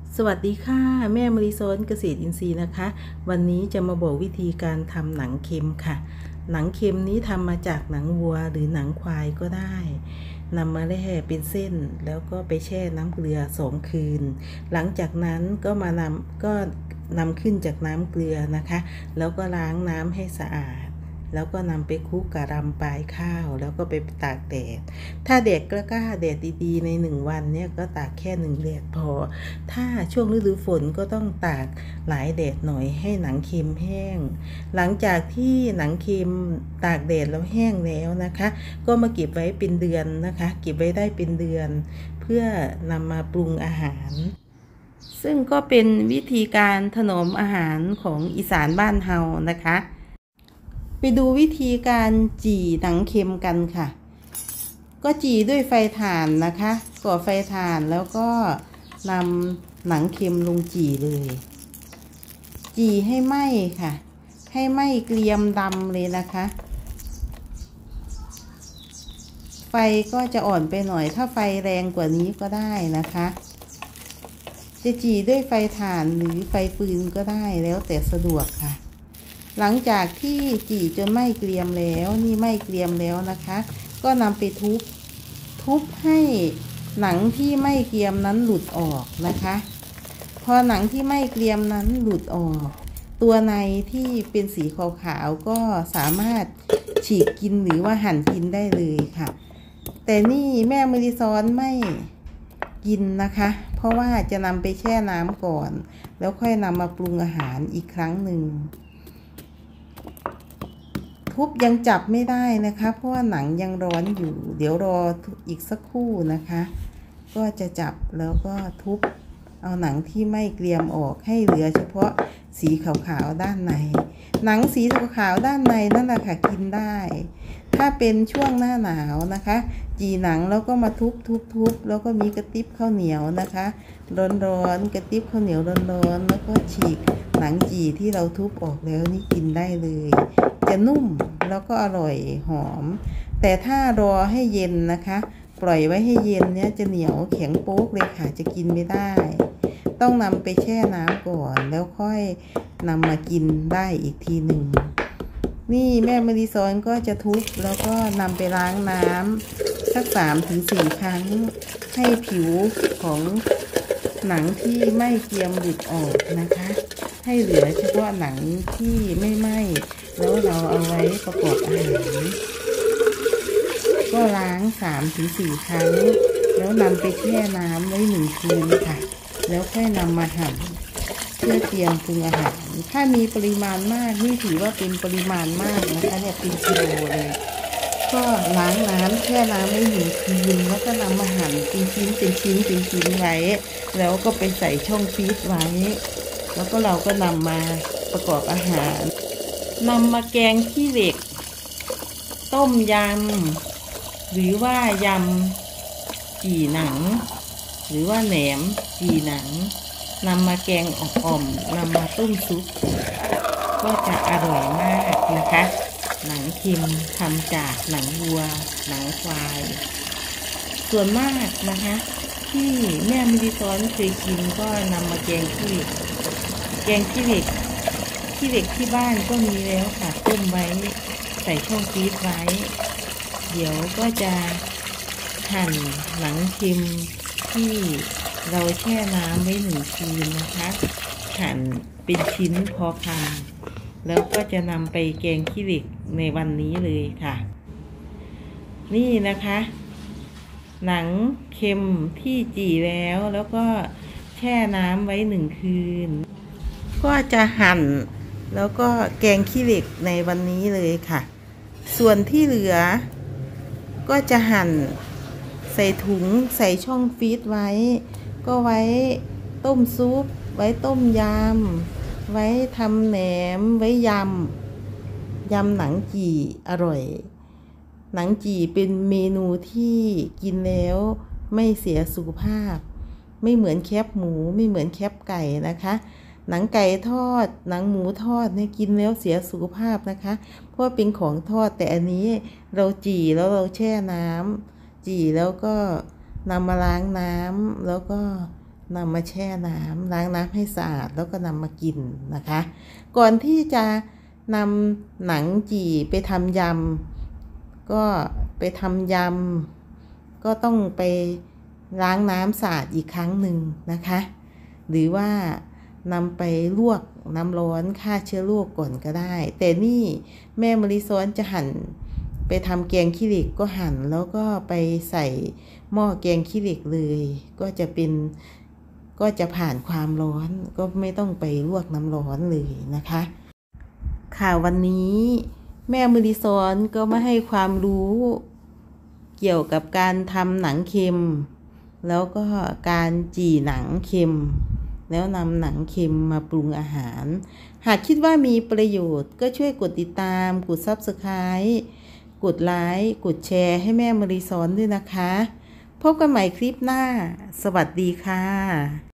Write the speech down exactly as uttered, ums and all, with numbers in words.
สวัสดีค่ะแม่มริซอนเกษตรอินทรีย์นะคะวันนี้จะมาบอกวิธีการทำหนังเค็มค่ะหนังเค็มนี้ทำมาจากหนังวัวหรือหนังควายก็ได้นำมาแล่เป็นเส้นแล้วก็ไปแช่น้ำเกลือสองคืนหลังจากนั้นก็มานำก็นำขึ้นจากน้ำเกลือนะคะแล้วก็ล้างน้ำให้สะอาดแล้วก็นำไปคลุกกับรำปลายข้าวแล้วก็ไปตากแดดถ้าแดดกล้าแดดดีๆในหนึ่งวันเนี่ยก็ตากแค่หนึ่งแดดพอถ้าช่วงฤดูฝนก็ต้องตากหลายแดดหน่อยให้หนังเค็มแห้งหลังจากที่หนังเค็มตากแดดแล้วแห้งแล้วนะคะก็มาเก็บไว้เป็นเดือนนะคะเก็บไว้ได้เป็นเดือนเพื่อนำมาปรุงอาหารซึ่งก็เป็นวิธีการถนอมอาหารของอีสานบ้านเฮานะคะไปดูวิธีการจี่หนังเค็มกันค่ะก็จี่ด้วยไฟถ่านนะคะก่อไฟถ่านแล้วก็นำหนังเค็มลงจี่เลยจี่ให้ไหม้ค่ะให้ไหม้เกรียมดำเลยนะคะไฟก็จะอ่อนไปหน่อยถ้าไฟแรงกว่านี้ก็ได้นะคะจะจี่ด้วยไฟถ่านหรือไฟฟืนก็ได้แล้วแต่สะดวกค่ะหลังจากที่จี่จนไหม้เกรียมแล้วนี่ไหม้เกรียมแล้วนะคะก็นำไปทุบทุบให้หนังที่ไหม้เกรียมนั้นหลุดออกนะคะพอหนังที่ไหม้เกรียมนั้นหลุดออกตัวในที่เป็นสีขาวๆก็สามารถฉีกกินหรือว่าหั่นกินได้เลยค่ะแต่นี่แม่มริซอนไม่กินนะคะเพราะว่าจะนำไปแช่น้ำก่อนแล้วค่อยนำมาปรุงอาหารอีกครั้งหนึ่งทุบยังจับไม่ได้นะคะเพราะว่าหนังยังร้อนอยู่เดี๋ยวรออีกสักครู่นะคะก็จะจับแล้วก็ทุบเอาหนังที่ไม่เกรียมออกให้เหลือเฉพาะสีขาวๆด้านในหนังสีขาวๆด้านในนั่นแหละค่ะกินได้ถ้าเป็นช่วงหน้าหนาวนะคะจีหนังแล้วก็มาทุบทุบทุบแล้วก็มีกระติบข้าวเหนียวนะคะร้อนๆกระติบข้าวเหนียวร้อนๆแล้วก็ฉีกหนังจีที่เราทุบออกแล้วนี่กินได้เลยจะนุ่มแล้วก็อร่อยหอมแต่ถ้ารอให้เย็นนะคะปล่อยไว้ให้เย็นเนี่ยจะเหนียวแข็งโป๊กเลยค่ะจะกินไม่ได้ต้องนำไปแช่น้ำก่อนแล้วค่อยนำมากินได้อีกทีหนึ่งนี่แม่มริซอนก็จะทุบแล้วก็นำไปล้างน้ำสักสามถึงสี่ครั้งให้ผิวของหนังที่ไม่เกรียมหลุดออกนะคะให้เหลือเฉพาะหนังที่ไม่ไหม้แล้วเราเอาไว้ประกอบอาหารก็ล้างสามถึงสี่ครั้งแล้วนำไปแช่น้ำไว้หนึ่งคืนค่ะแล้วค่อยนำมาหั่นเพื่อเตรียมปรุงอาหารถ้ามีปริมาณมากนี่ถือว่าเป็นปริมาณมากนะคะเนี่ยเป็นกิโลเลยก็ล้างน้ำแช่น้ำไว้หนึ่งคืนแล้วก็นำมาหั่นเป็นชิ้นเป็นชิ้นเป็นชิ้นไว้แล้วก็ไปใส่ช่องฟรีซไว้แล้วก็เราก็นำมาประกอบอาหารนำมาแกงขี้เหล็กต้มยำหรือว่ายำจี่หนังหรือว่าแหนมจี่หนังนำมาแกงอ่อมๆนำมาต้มซุปก็จะอร่อยมากนะคะหนังเค็มทำจากหนังวัวหนังควายส่วนมากนะคะที่แม่มริซอนเคยกินก็นำมาแกงขี้เหล็กแกงขี้เหล็กขี้เหล็กที่บ้านก็มีแล้วค่ะต้มไว้ใส่ช่องฟรีซไว้เดี๋ยวก็จะหั่นหนังเค็มที่เราแช่น้ำไว้หนึ่งคืนนะคะหั่นเป็นชิ้นพอคำแล้วก็จะนำไปแกงขี้เหล็กในวันนี้เลยค่ะนี่นะคะหนังเค็มที่จี่แล้วแล้วก็แช่น้ำไว้หนึ่งคืนก็จะหั่นแล้วก็แกงขี้เหล็กในวันนี้เลยค่ะส่วนที่เหลือก็จะหั่นใส่ถุงใส่ช่องฟรีซไว้ก็ไว้ต้มซุปไว้ต้มยำไว้ทำแหนมไว้ยำยำหนังจี่อร่อยหนังจี่เป็นเมนูที่กินแล้วไม่เสียสุขภาพไม่เหมือนแคบหมูไม่เหมือนแคบไก่นะคะหนังไก่ทอดหนังหมูทอดเนี่ยกินแล้วเสียสุขภาพนะคะเพราะเป็นของทอดแต่อันนี้เราจี่แล้วเราแช่น้ำจี่แล้วก็นำมาล้างน้ำแล้วก็นำมาแช่น้ำล้างน้ำให้สะอาดแล้วก็นำมากินนะคะ ก่อนที่จะนำหนังจี่ไปทำยำก็ไปทำยำก็ต้องไปล้างน้ำสะอาดอีกครั้งหนึ่งนะคะ หรือว่านำไปลวกน้ำร้อนฆ่าเชื้อโรคก่อนก็ได้แต่นี่แม่มะลิซ้อนจะหั่นไปทำแกงขี้เหล็กก็หั่นแล้วก็ไปใส่หม้อแกงขี้เหล็กเลยก็จะเป็นก็จะผ่านความร้อนก็ไม่ต้องไปลวกน้ำร้อนเลยนะคะค่ะวันนี้แม่มะลิซ้อนก็มาให้ความรู้เกี่ยวกับการทำหนังเค็มแล้วก็การจี่หนังเค็มแล้วนำหนังเค็มมาปรุงอาหารหากคิดว่ามีประโยชน์ก็ช่วยกดติดตามกด ซับสไครบ์ กดไลค์กดแชร์ให้แม่มะลิซ้อนด้วยนะคะพบกันใหม่คลิปหน้าสวัสดีค่ะ